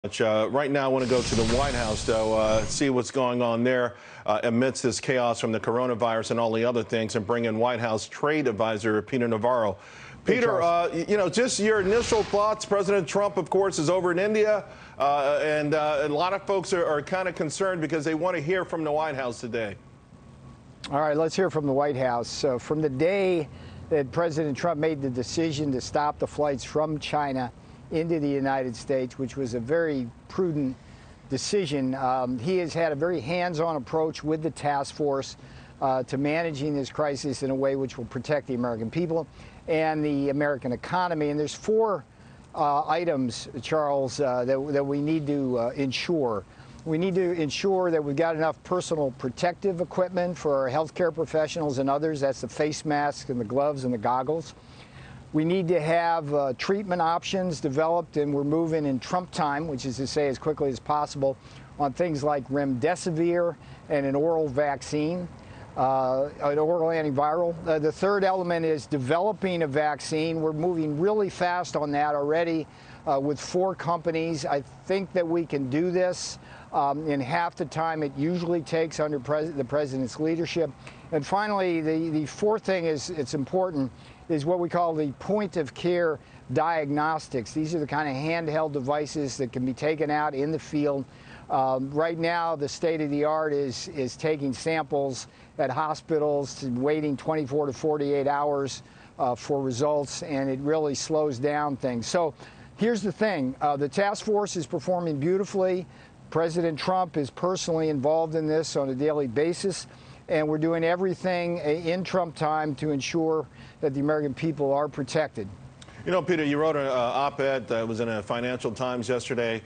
Right now, I want to go to the White House, though, see what's going on there amidst this chaos from the coronavirus and all the other things, and bring in White House Trade Advisor Peter Navarro. Peter, just your initial thoughts. President Trump, of course, is over in India, and a lot of folks are kind of concerned because they want to hear from the White House today. All right, let's hear from the White House. So from the day that President Trump made the decision to stop the flights from China into the United States, which was a very prudent decision, he has had a very hands-on approach with the task force to managing this crisis in a way which will protect the American people and the American economy. And there's four items, Charles, that we need to ensure. We need to ensure that we've got enough personal protective equipment for our healthcare professionals and others. That's the face masks and the gloves and the goggles. We need to have treatment options developed, and we're moving in Trump time, which is to say as quickly as possible, on things like remdesivir and an oral vaccine, an oral antiviral. The third element is developing a vaccine. We're moving really fast on that already with 4 companies. I think that we can do this in half the time it usually takes under the president's leadership. And finally, the fourth thing it's important is what we call the point-of-care diagnostics. These are the kind of handheld devices that can be taken out in the field. Right now, the state-of-the-art is taking samples at hospitals, waiting 24 to 48 hours for results, and it really slows down things. So here's the thing. The task force is performing beautifully. President Trump is personally involved in this on a daily basis, and we're doing everything in Trump time to ensure that the American people are protected. You know, Peter, you wrote an op-ed that was in a Financial Times yesterday,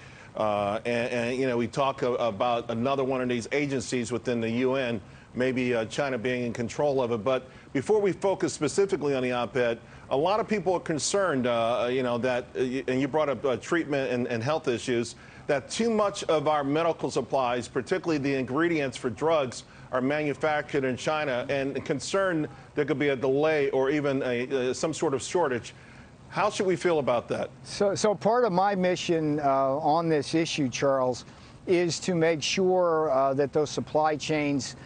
and you know, we talk about another one of these agencies within the UN, maybe China being in control of it. But before we focus specifically on the op-ed, a lot of people are concerned, you know, that, and you brought up treatment and health issues, that too much of our medical supplies, particularly the ingredients for drugs, are manufactured in China, and concerned there could be a delay or even some sort of shortage. How should we feel about that? So part of my mission on this issue, Charles, is to make sure that those supply chains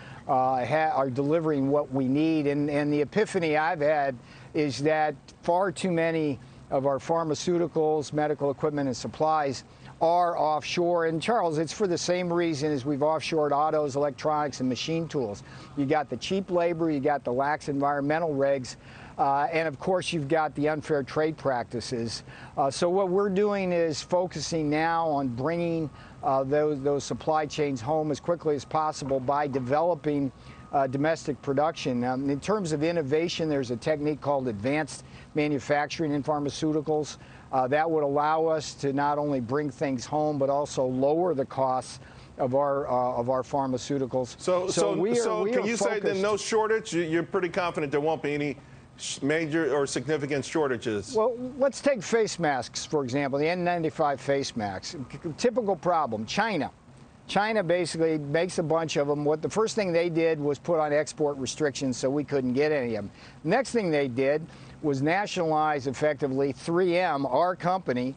are delivering what we need. And the epiphany I've had is that far too many of our pharmaceuticals, medical equipment, and supplies are offshore. And Charles, it's for the same reason as we've offshored autos, electronics, and machine tools. You got the cheap labor, you got the lax environmental regs, and of course you've got the unfair trade practices. So what we're doing is focusing now on bringing those supply chains home as quickly as possible by developing domestic production. In terms of innovation, there's a technique called advanced manufacturing in pharmaceuticals. That would allow us to not only bring things home, but also lower the costs of our pharmaceuticals. So can you say that no shortage? You're pretty confident there won't be any major or significant shortages? Well, let's take face masks, for example, the N95 face masks. Typical problem, China. China basically makes a bunch of them. The first thing they did was put on export restrictions so we couldn't get any of them. Next thing they did was nationalize effectively 3M, our company,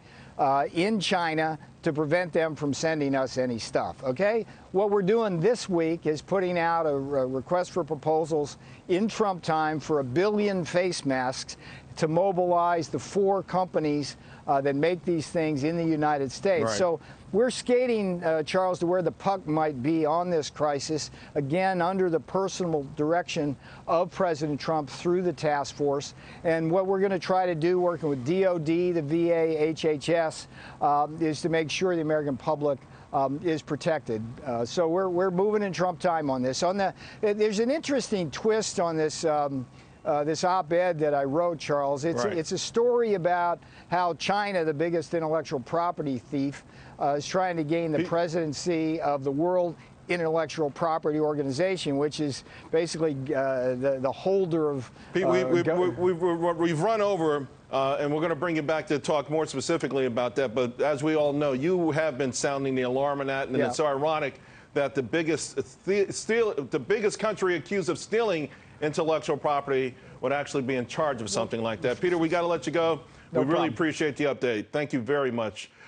in China to prevent them from sending us any stuff, okay? What we're doing this week is putting out a request for proposals in Trump time for 1 billion face masks to mobilize the 4 companies that make these things in the United States. Right. So we're skating, Charles, to where the puck might be on this crisis, again, under the personal direction of President Trump through the task force. And what we're going to try to do, working with DOD, the VA, HHS, is to make sure the American public is protected. So we're moving in Trump time on this. There's an interesting twist on this this op-ed that I wrote, Charles. It's a story about how China, the biggest intellectual property thief, is trying to gain the presidency of the World Intellectual Property Organization, which is basically the holder of... We've run over, and we're going to bring you back to talk more specifically about that. But as we all know, you have been sounding the alarm on that, and it's ironic that the biggest country accused of stealing intellectual property would actually be in charge of something like that. Peter, we got to let you go. We really appreciate the update. Thank you very much.